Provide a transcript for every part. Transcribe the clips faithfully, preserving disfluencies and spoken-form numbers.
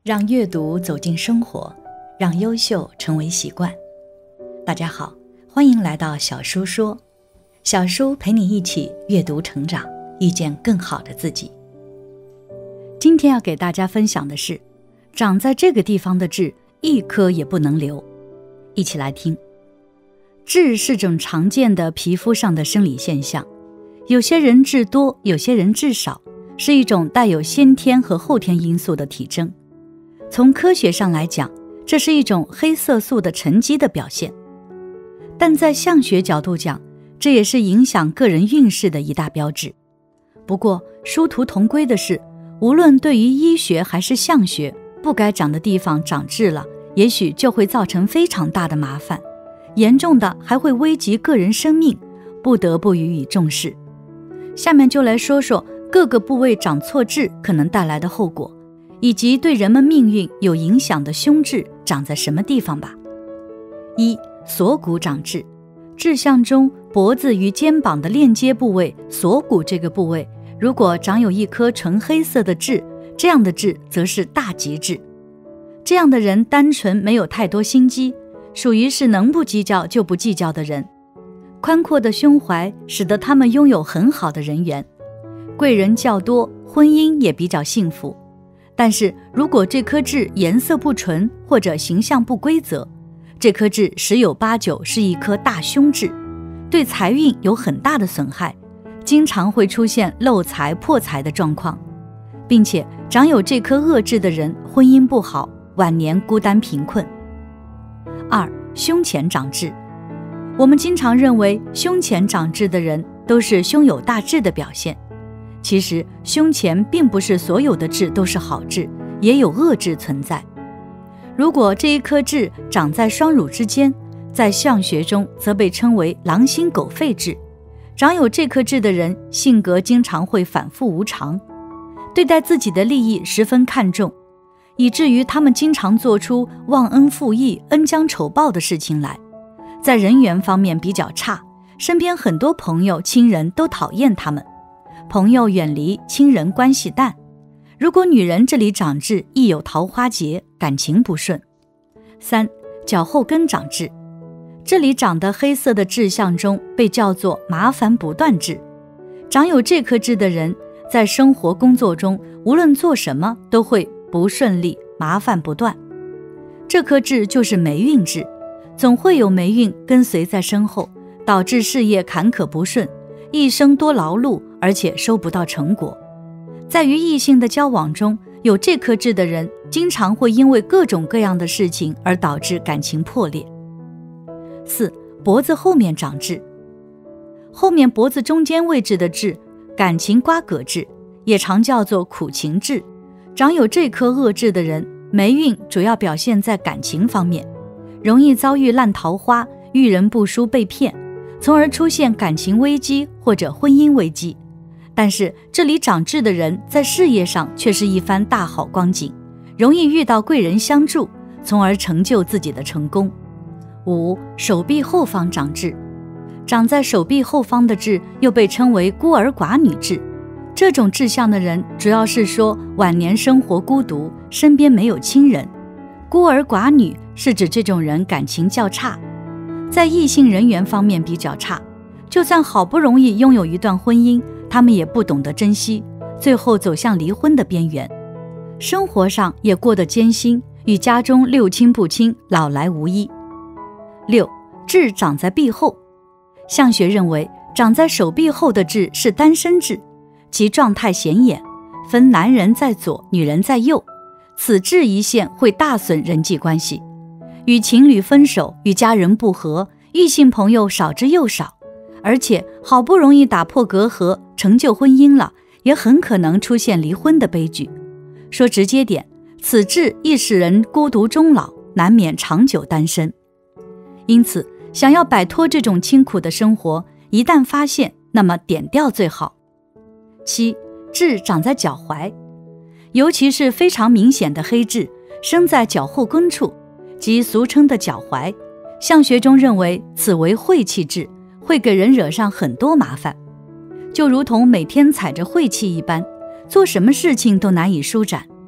让阅读走进生活，让优秀成为习惯。大家好，欢迎来到小叔说，小叔陪你一起阅读成长，遇见更好的自己。今天要给大家分享的是，长在这个地方的痣，一颗也不能留。一起来听。痣是种常见的皮肤上的生理现象，有些人痣多，有些人痣少，是一种带有先天和后天因素的体征。从科学上来讲，这是一种黑色素的沉积的表现，但在相学角度讲，这也是影响个人运势的一大标志。不过殊途同归的是，无论对于医学还是相学，不该长的地方长痣了，也许就会造成非常大的麻烦，严重的还会危及个人生命，不得不予以重视。下面就来说说各个部位长错痣可能带来的后果，以及对人们命运有影响的凶痣长在什么地方吧。一、锁骨长痣。痣象中脖子与肩膀的链接部位锁骨这个部位，如果长有一颗纯黑色的痣，这样的痣则是大吉痣。这样的人单纯没有太多心机，属于是能不计较就不计较的人。宽阔的胸怀使得他们拥有很好的人缘，贵人较多，婚姻也比较幸福。但是如果这颗痣颜色不纯或者形象不规则，这颗痣十有八九是一颗大凶痣，对财运有很大的损害，经常会出现漏财破财的状况，并且长有这颗恶痣的人婚姻不好，晚年孤单贫困。二、胸前长痣。我们经常认为胸前长痣的人都是胸有大志的表现，其实胸前并不是所有的痣都是好痣，也有恶痣存在。如果这一颗痣长在双乳之间，在相学中则被称为狼心狗肺痣。长有这颗痣的人性格经常会反复无常，对待自己的利益十分看重，以至于他们经常做出忘恩负义、恩将仇报的事情来。在人缘方面比较差，身边很多朋友亲人都讨厌他们，朋友远离，亲人关系淡。如果女人这里长痣，易有桃花劫，感情不顺。三、脚后跟长痣。这里长的黑色的痣象中被叫做麻烦不断痣。长有这颗痣的人，在生活工作中无论做什么都会不顺利，麻烦不断。这颗痣就是霉运痣，总会有霉运跟随在身后，导致事业坎坷不顺，一生多劳碌，而且收不到成果。在与异性的交往中，有这颗痣的人经常会因为各种各样的事情而导致感情破裂。四、脖子后面长痣。后面脖子中间位置的痣，感情瓜葛痣，也常叫做苦情痣。长有这颗恶痣的人，霉运主要表现在感情方面，容易遭遇烂桃花，遇人不淑被骗，从而出现感情危机或者婚姻危机。但是这里长痣的人在事业上却是一番大好光景，容易遇到贵人相助，从而成就自己的成功。五、手臂后方长痣。长在手臂后方的痣又被称为孤儿寡女痣。这种痣象的人主要是说晚年生活孤独，身边没有亲人。孤儿寡女是指这种人感情较差，在异性人缘方面比较差，就算好不容易拥有一段婚姻，他们也不懂得珍惜，最后走向离婚的边缘。生活上也过得艰辛，与家中六亲不亲，老来无依。六、痣长在臂后。相学认为，长在手臂后的痣是单身痣，其状态显眼，分男人在左，女人在右。此痣一现会大损人际关系，与情侣分手，与家人不和，异性朋友少之又少，而且好不容易打破隔阂，成就婚姻了，也很可能出现离婚的悲剧。说直接点，此痣易使人孤独终老，难免长久单身。因此想要摆脱这种清苦的生活，一旦发现，那么点掉最好。七、痣长在脚踝。尤其是非常明显的黑痣生在脚后跟处，即俗称的脚踝，相学中认为此为晦气痣，会给人惹上很多麻烦。就如同每天踩着晦气一般，做什么事情都难以舒展。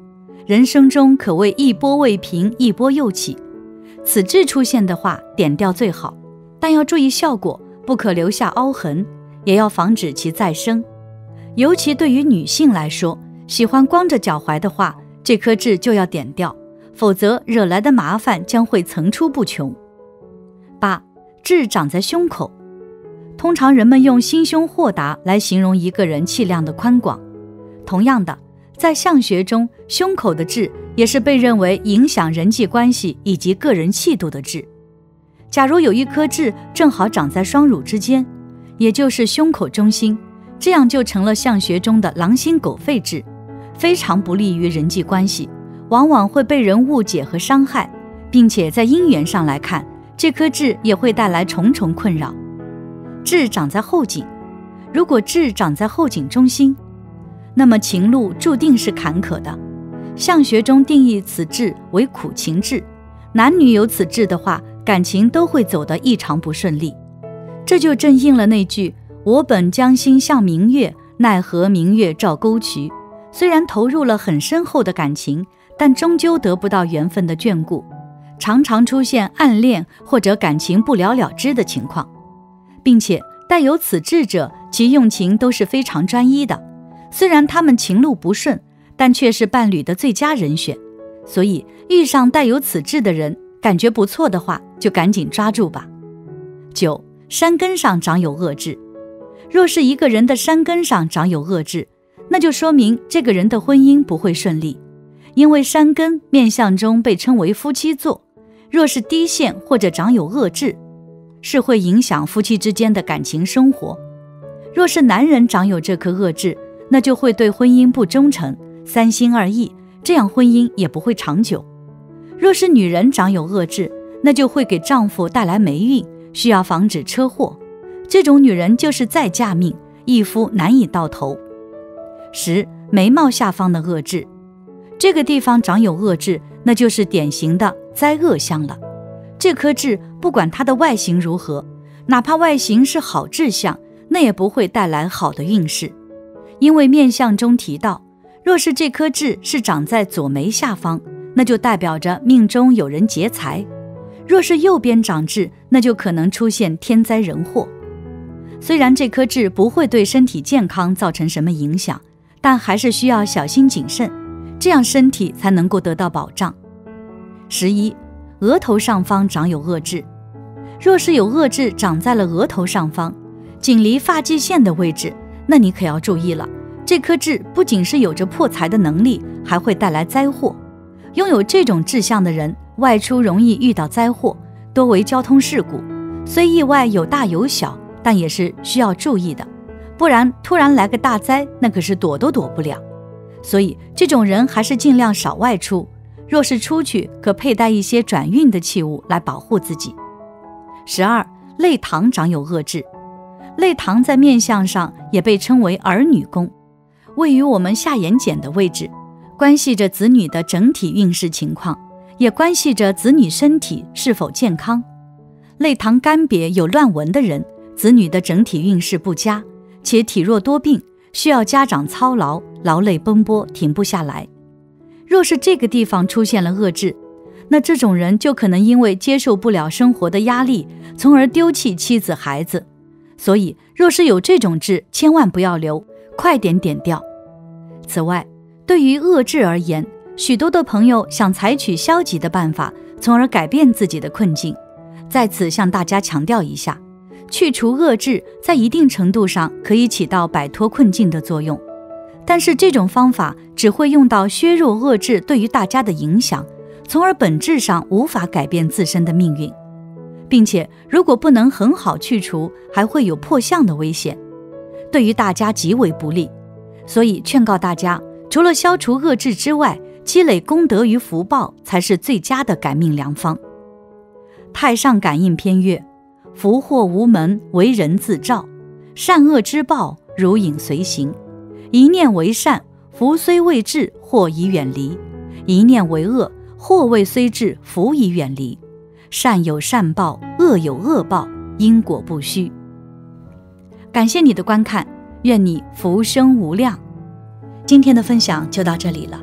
人生中可谓一波未平，一波又起。此痣出现的话，点掉最好，但要注意效果，不可留下凹痕，也要防止其再生。尤其对于女性来说，喜欢光着脚踝的话，这颗痣就要点掉，否则惹来的麻烦将会层出不穷。八、痣长在胸口。通常人们用心胸豁达来形容一个人气量的宽广。同样的，在相学中，胸口的痣也是被认为影响人际关系以及个人气度的痣。假如有一颗痣正好长在双乳之间，也就是胸口中心，这样就成了相学中的狼心狗肺痣，非常不利于人际关系，往往会被人误解和伤害，并且在姻缘上来看，这颗痣也会带来重重困扰。痣长在后颈，如果痣长在后颈中心，那么情路注定是坎坷的。相学中定义此痣为苦情痣，男女有此痣的话，感情都会走得异常不顺利。这就正应了那句我本将心向明月，奈何明月照沟渠。虽然投入了很深厚的感情，但终究得不到缘分的眷顾，常常出现暗恋或者感情不了了之的情况。并且带有此痣者，其用情都是非常专一的，虽然他们情路不顺，但却是伴侣的最佳人选。所以遇上带有此痣的人，感觉不错的话，就赶紧抓住吧。九、山根上长有恶痣。若是一个人的山根上长有恶痣，那就说明这个人的婚姻不会顺利，因为山根面相中被称为夫妻座，若是低陷或者长有恶痣，是会影响夫妻之间的感情生活。若是男人长有这颗恶痣，那就会对婚姻不忠诚，三心二意，这样婚姻也不会长久。若是女人长有恶痣，那就会给丈夫带来霉运，需要防止车祸。这种女人就是再嫁命，一夫难以到头。十、眉毛下方的恶痣。这个地方长有恶痣，那就是典型的灾恶相了。这颗痣不管它的外形如何，哪怕外形是好痣相，那也不会带来好的运势。因为面相中提到，若是这颗痣是长在左眉下方，那就代表着命中有人劫财；若是右边长痣，那就可能出现天灾人祸。虽然这颗痣不会对身体健康造成什么影响，但还是需要小心谨慎，这样身体才能够得到保障。十一、额头上方长有恶痣。若是有恶痣长在了额头上方，仅离发际线的位置，那你可要注意了，这颗痣不仅是有着破财的能力，还会带来灾祸。拥有这种痣象的人，外出容易遇到灾祸，多为交通事故，虽意外有大有小，但也是需要注意的，不然突然来个大灾，那可是躲都躲不了。所以这种人还是尽量少外出，若是出去，可佩戴一些转运的器物来保护自己。十二、泪膛长有恶痣。泪膛在面相上也被称为儿女宫，位于我们下眼睑的位置，关系着子女的整体运势情况，也关系着子女身体是否健康。泪膛干瘪有乱纹的人，子女的整体运势不佳，且体弱多病，需要家长操劳，劳累奔波，停不下来。若是这个地方出现了恶痣，那这种人就可能因为接受不了生活的压力，从而丢弃妻子孩子。所以若是有这种痣，千万不要留，快点点掉。此外，对于恶痣而言，许多的朋友想采取消极的办法，从而改变自己的困境。在此向大家强调一下，去除恶痣在一定程度上可以起到摆脱困境的作用，但是这种方法只会用到削弱恶痣对于大家的影响，从而本质上无法改变自身的命运，并且如果不能很好去除，还会有破相的危险，对于大家极为不利。所以劝告大家，除了消除恶痣之外，积累功德与福报才是最佳的改命良方。太上感应篇曰：福祸无门，为人自照，善恶之报，如影随形。一念为善，福虽未至，祸已远离；一念为恶，祸未虽至，福已远离。善有善报，恶有恶报，因果不虚。感谢你的观看，愿你福生无量。今天的分享就到这里了。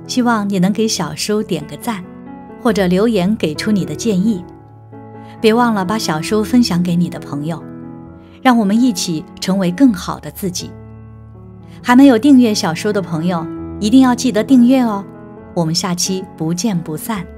希望你能给小叔点个赞，或者留言给出你的建议。别忘了把小叔分享给你的朋友，让我们一起成为更好的自己。还没有订阅小叔的朋友，一定要记得订阅哦。我们下期不见不散。